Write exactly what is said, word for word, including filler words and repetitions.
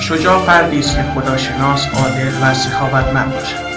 شجاع فردی است که خداشناس، عادل و سخاوتمند باشد.